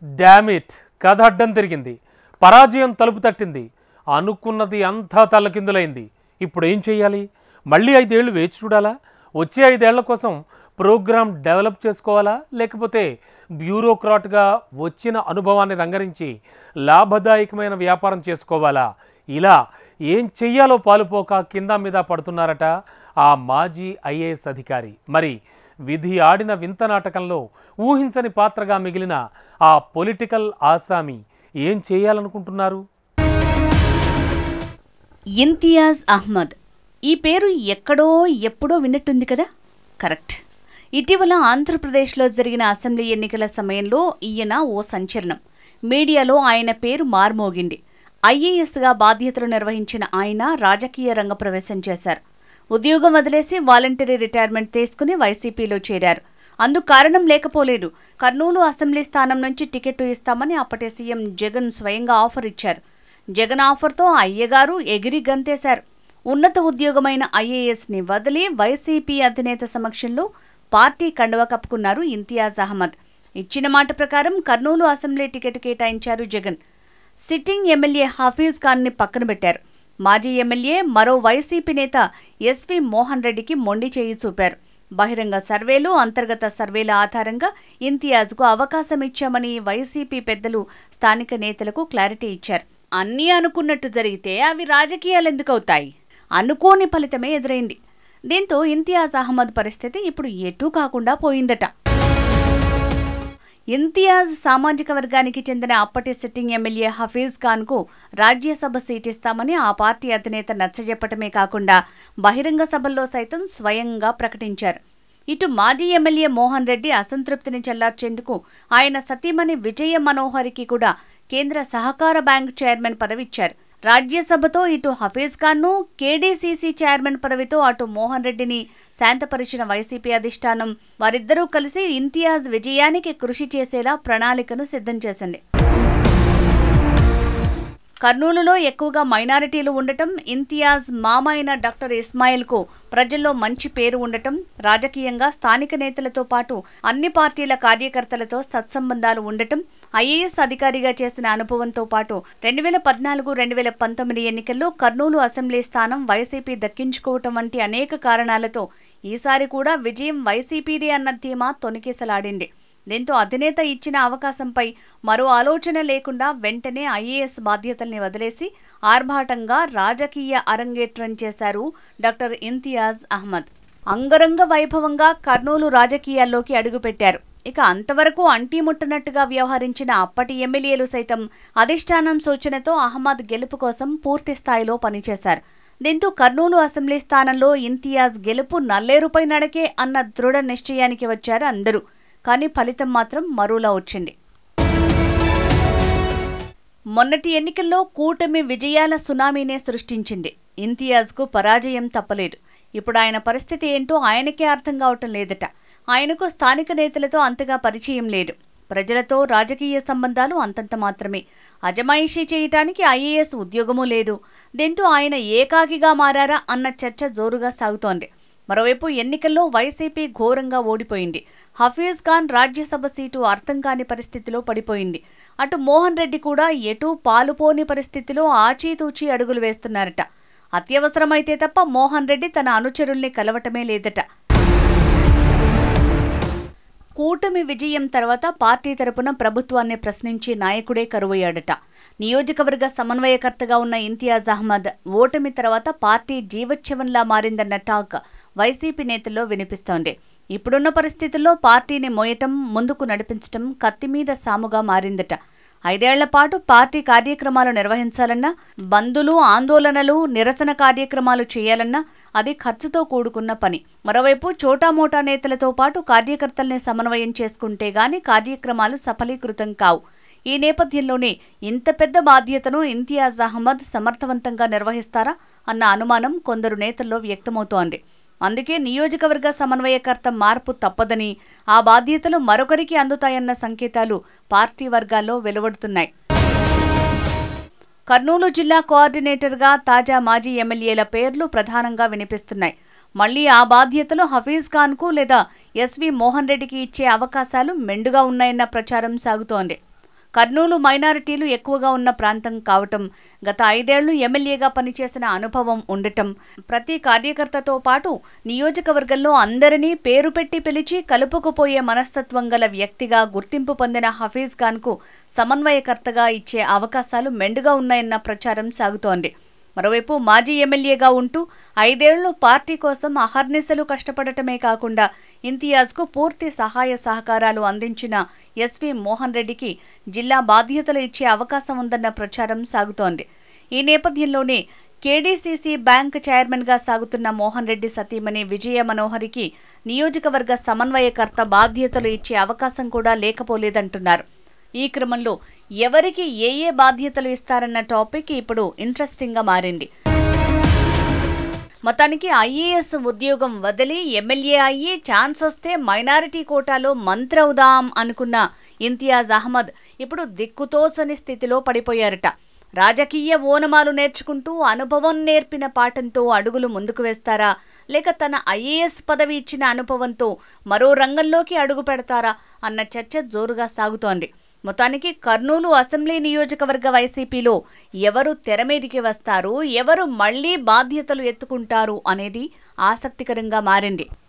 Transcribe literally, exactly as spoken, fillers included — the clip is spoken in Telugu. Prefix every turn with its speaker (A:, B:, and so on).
A: డామిట్ కథ అడ్డం తిరిగింది. పరాజయం తలుపు తట్టింది. అనుకున్నది అంతా తల్లకిందులైంది. ఇప్పుడు ఏం చేయాలి? మళ్ళీ ఐదేళ్లు వేచి చూడాలా? వచ్చే ఐదేళ్ల కోసం ప్రోగ్రామ్ డెవలప్ చేసుకోవాలా? లేకపోతే బ్యూరోక్రాట్గా వచ్చిన అనుభవాన్ని రంగరించి లాభదాయకమైన వ్యాపారం చేసుకోవాలా? ఇలా ఏం చెయ్యాలో పాలుపోక కింద మీద పడుతున్నారట ఆ మాజీ ఐఏఎస్ అధికారి. మరి విధి ఆడిన వింత నాటకంలో ఊహించని పాత్రగా మిగిలిన ఆ పొలిటికల్ ఆసామి ఏం చేయాలనుకుంటున్నారు?
B: ఇంతియాజ్ అహ్మద్. ఈ పేరు ఎక్కడో ఎప్పుడో విన్నట్టుంది కదా? కరెక్ట్. ఇటీవల ఆంధ్రప్రదేశ్లో జరిగిన అసెంబ్లీ ఎన్నికల సమయంలో ఈయన ఓ సంచలనం. మీడియాలో ఆయన పేరు మార్మోగింది. ఐఏఎస్గా బాధ్యతలు నిర్వహించిన ఆయన రాజకీయ రంగ ప్రవేశం చేశారు. ఉద్యోగం వదిలేసి వాలంటరీ రిటైర్మెంట్ తీసుకుని వైసీపీలో చేరారు. అందుకు కారణం లేకపోలేదు. కర్నూలు అసెంబ్లీ స్థానం నుంచి టికెట్ ఇస్తామని అప్పటి సీఎం జగన్ స్వయంగా ఆఫర్ ఇచ్చారు. జగన్ ఆఫర్తో అయ్యగారు ఎగిరి గంతేశారు. ఉన్నత ఉద్యోగమైన ఐఏఎస్ని వదిలి వైసీపీ అధినేత సమక్షంలో పార్టీ కండువా కప్పుకున్నారు ఇంతియాజ్ అహ్మద్. ఇచ్చిన మాట ప్రకారం కర్నూలు అసెంబ్లీ టికెట్ కేటాయించారు జగన్. సిట్టింగ్ ఎమ్మెల్యే హఫీజ్ ఖాన్ని పక్కన పెట్టారు. మాజీ ఎమ్మెల్యే మరో వైసీపీ నేత ఎస్వి మోహన్ రెడ్డికి మొండి చేయి చూపారు. బహిరంగ సర్వేలు, అంతర్గత సర్వేల ఆధారంగా ఇంతియాజ్కు అవకాశం ఇచ్చామని వైసీపీ పెద్దలు స్థానిక నేతలకు క్లారిటీ ఇచ్చారు. అన్నీ అనుకున్నట్టు జరిగితే అవి రాజకీయాలెందుకవుతాయి? అనుకోని ఫలితమే ఎదురైంది. దీంతో ఇంతియాజ్ అహ్మద్ పరిస్థితి ఇప్పుడు ఎటూ కాకుండా పోయిందట. ఇంతియాజ్ సామాజిక వర్గానికి చెందిన అప్పటి సిట్టింగ్ ఎమ్మెల్యే హఫీజ్ ఖాన్కు రాజ్యసభ సీట్ ఇస్తామని ఆ పార్టీ అధినేత నచ్చజెప్పటమే కాకుండా బహిరంగ సభల్లో సైతం స్వయంగా ప్రకటించారు. ఇటు మాజీ ఎమ్మెల్యే మోహన్ రెడ్డి అసంతృప్తిని చల్లార్చేందుకు ఆయన సతీమణి విజయ మనోహరికి కూడా కేంద్ర సహకార బ్యాంక్ చైర్మన్ పదవి ఇచ్చారు. రాజ్యసభతో ఇటు హఫీజ్ ఖాన్ను, కేడీసీసీ చైర్మన్ పదవితో అటు మోహన్ రెడ్డిని శాంతపరిచిన వైసీపీ అధిష్టానం వారిద్దరూ కలిసి ఇంతియాజ్ విజయానికి కృషి చేసేలా ప్రణాళికను సిద్ధం చేసింది. కర్నూలులో ఎక్కువగా మైనారిటీలు ఉండటం, ఇంతియాజ్ మామ అయిన డాక్టర్ ఇస్మాయిల్కు ప్రజల్లో మంచి పేరు ఉండటం, రాజకీయంగా స్థానిక నేతలతో పాటు అన్ని పార్టీల కార్యకర్తలతో సత్సంబంధాలు ఉండటం, ఐఏఎస్ అధికారిగా చేసిన అనుభవంతో పాటు రెండు వేల పద్నాలుగు రెండు వేల పంతొమ్మిది ఎన్నికల్లో కర్నూలు అసెంబ్లీ స్థానం వైసీపీ దక్కించుకోవటం వంటి అనేక కారణాలతో ఈసారి కూడా విజయం వైసీపీదే అన్న ధీమా తొణికిసలాడింది. దీంతో అధినేత ఇచ్చిన అవకాశంపై మరో ఆలోచన లేకుండా వెంటనే ఐఏఎస్ బాధ్యతల్ని వదిలేసి ఆర్భాటంగా రాజకీయ అరంగేట్రం చేశారు డాక్టర్ ఇంతియాజ్ అహ్మద్. అంగరంగ వైభవంగా కర్నూలు రాజకీయాల్లోకి అడుగుపెట్టారు. ఇక అంతవరకు అంటీముట్టనట్టుగా వ్యవహరించిన అప్పటి ఎమ్మెల్యేలు సైతం అధిష్టానం సూచనతో అహ్మద్ గెలుపు కోసం పూర్తి స్థాయిలో పనిచేశారు. దీంతో కర్నూలు అసెంబ్లీ స్థానంలో ఇంతియాజ్ గెలుపు నల్లేరుపై నడకే అన్న దృఢ నిశ్చయానికి వచ్చారు అందరూ. కానీ ఫలితం మాత్రం మరోలా వచ్చింది. మొన్నటి ఎన్నికల్లో కూటమి విజయాల సునామీనే సృష్టించింది. ఇంతియాజ్కు పరాజయం తప్పలేదు. ఇప్పుడు ఆయన పరిస్థితి ఏంటో ఆయనకే అర్థం కావటం లేదట. ఆయనకు స్థానిక నేతలతో అంతగా పరిచయం లేదు. ప్రజలతో రాజకీయ సంబంధాలు అంతంత మాత్రమే. అజమాయిషీ చేయటానికి ఐఏఎస్ ఉద్యోగమూ లేదు. దీంతో ఆయన ఏకాకిగా మారారా అన్న చర్చ జోరుగా సాగుతోంది. మరోవైపు ఎన్నికల్లో వైసీపీ ఘోరంగా ఓడిపోయింది. హఫీజ్ ఖాన్ రాజ్యసభ సీటు అర్థం కాని పరిస్థితిలో పడిపోయింది. అటు మోహన్ రెడ్డి కూడా ఎటూ పాలుపోని పరిస్థితిలో ఆచీతూచీ అడుగులు వేస్తున్నారట. అత్యవసరమైతే తప్ప మోహన్ రెడ్డి తన అనుచరుల్ని కలవటమే లేదట. కూటమి విజయం తర్వాత పార్టీ తరపున ప్రభుత్వాన్ని ప్రశ్నించే నాయకుడే కరువయ్యాడట. నియోజకవర్గ సమన్వయకర్తగా ఉన్న ఇంతియాజ్ అహ్మద్ ఓటమి తర్వాత పార్టీ జీవోత్సవంలా మారిందన్న టాక్ వైసీపీ నేతల్లో వినిపిస్తోంది. ఇప్పుడున్న పరిస్థితుల్లో పార్టీని మోయటం, ముందుకు నడిపించటం కత్తిమీద సాముగా మారిందట. ఐదేళ్ల పాటు పార్టీ కార్యక్రమాలు నిర్వహించాలన్నా, బందులు, ఆందోళనలు, నిరసన కార్యక్రమాలు చేయాలన్నా అది ఖర్చుతో కూడుకున్న పని. మరోవైపు చోటామోటా నేతలతో పాటు కార్యకర్తల్ని సమన్వయం చేసుకుంటే గాని కార్యక్రమాలు సఫలీకృతం కావు. ఈ నేపథ్యంలోనే ఇంత పెద్ద బాధ్యతను ఇంతియాజ్ అహ్మద్ సమర్థవంతంగా నిర్వహిస్తారా అన్న అనుమానం కొందరు నేతల్లో వ్యక్తమవుతోంది. అందుకే నియోజకవర్గ సమన్వయకర్త మార్పు తప్పదని, ఆ బాధ్యతలు మరొకరికి అందుతాయన్న సంకేతాలు పార్టీ వర్గాల్లో వెలువడుతున్నాయి. కర్నూలు జిల్లా కోఆర్డినేటర్గా తాజా మాజీ ఎమ్మెల్యేల పేర్లు ప్రధానంగా వినిపిస్తున్నాయి. మళ్లీ ఆ బాధ్యతలు హఫీజ్ ఖాన్కు లేదా ఎస్వి మోహన్ రెడ్డికి ఇచ్చే అవకాశాలు మెండుగా ఉన్నాయన్న ప్రచారం సాగుతోంది. కర్నూలు మైనారిటీలు ఎక్కువగా ఉన్న ప్రాంతం కావటం, గత ఐదేళ్లు ఎమ్మెల్యేగా పనిచేసిన అనుభవం ఉండటం, ప్రతి కార్యకర్తతో పాటు నియోజకవర్గంలో అందరినీ పేరు పెట్టి పిలిచి కలుపుకుపోయే మనస్తత్వం గల వ్యక్తిగా గుర్తింపు పొందిన హఫీజ్ ఖాన్కు సమన్వయకర్తగా ఇచ్చే అవకాశాలు మెండుగా ఉన్నాయన్న ప్రచారం సాగుతోంది. మరోవైపు మాజీ ఎమ్మెల్యేగా ఉంటూ ఐదేళ్లు పార్టీ కోసం అహర్నిశలు కష్టపడటమే కాకుండా ఇంతియాజ్కు పూర్తి సహాయ సహకారాలు అందించిన ఎస్వి మోహన్ రెడ్డికి జిల్లా బాధ్యతలు ఇచ్చే అవకాశం ఉందన్న ప్రచారం సాగుతోంది. ఈ నేపథ్యంలోనే కేడీసీసీ బ్యాంక్ చైర్మన్గా సాగుతున్న మోహన్ రెడ్డి సతీమణి విజయ మనోహరికి నియోజకవర్గ సమన్వయకర్త బాధ్యతలు ఇచ్చే అవకాశం కూడా లేకపోలేదంటున్నారు. ఈ క్రమంలో ఎవరికి ఏ ఏ బాధ్యతలు ఇస్తారన్న టాపిక్ ఇప్పుడు ఇంట్రెస్టింగ్గా మారింది. మొత్తానికి ఐఏఎస్ ఉద్యోగం వదిలి ఎమ్మెల్యే అయ్యి ఛాన్స్ వస్తే మైనారిటీ కోటాలో మంత్రి అవుదాం అనుకున్న ఇంతియాజ్ అహ్మద్ ఇప్పుడు దిక్కుతోసని స్థితిలో పడిపోయారట. రాజకీయ ఓనమాలు నేర్చుకుంటూ అనుభవం నేర్పిన పాఠంతో అడుగులు ముందుకు వేస్తారా, లేక తన ఐఏఎస్ పదవి ఇచ్చిన అనుభవంతో మరో రంగంలోకి అడుగు పెడతారా అన్న చర్చ జోరుగా సాగుతోంది. మొత్తానికి కర్నూలు అసెంబ్లీ నియోజకవర్గ వైసీపీలో ఎవరు తెరమీదికి వస్తారు, ఎవరు మళ్లీ బాధ్యతలు ఎత్తుకుంటారు అనేది ఆసక్తికరంగా మారింది.